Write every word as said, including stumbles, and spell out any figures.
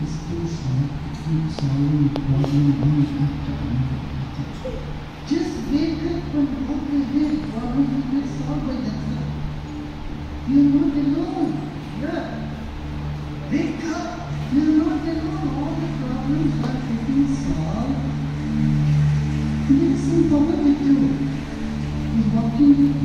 is to solve, keep solving problem one after another. Just wake up and okay, this problem will be solved by themselves. You're not alone. Yeah. Wake up. You're not alone. All the problems are getting solved. Let's empower with you. You're walking